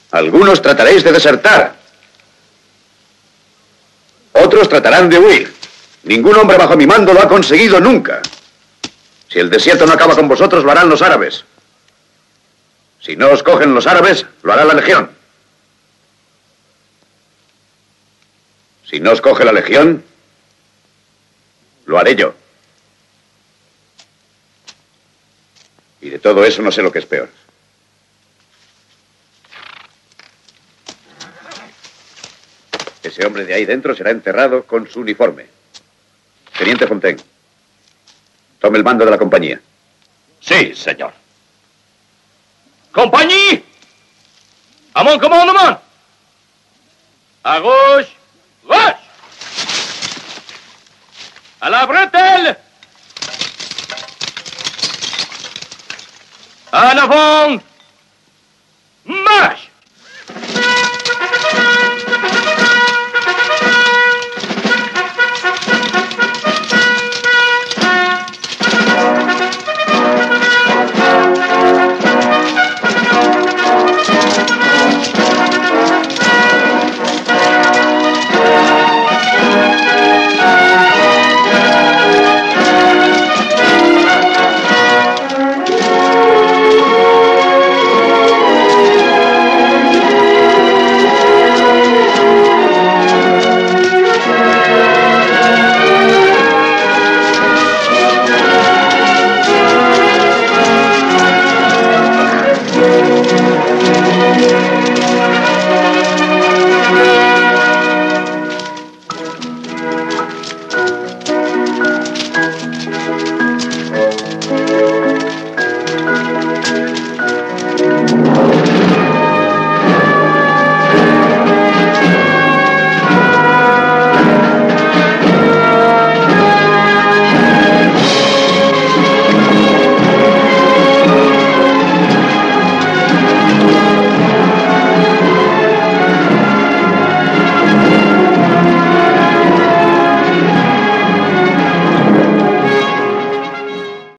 Algunos trataréis de desertar. Otros tratarán de huir. Ningún hombre bajo mi mando lo ha conseguido nunca. Si el desierto no acaba con vosotros, lo harán los árabes. Si no os cogen los árabes, lo hará la legión. Si no os coge la legión, lo haré yo. Y de todo eso no sé lo que es peor. Ese hombre de ahí dentro será enterrado con su uniforme. Teniente Fontaine, tome el mando de la compañía. Sí, señor. Compagnie! À mon commandement! À gauche, gauche! À la bretelle! En avant! Marche!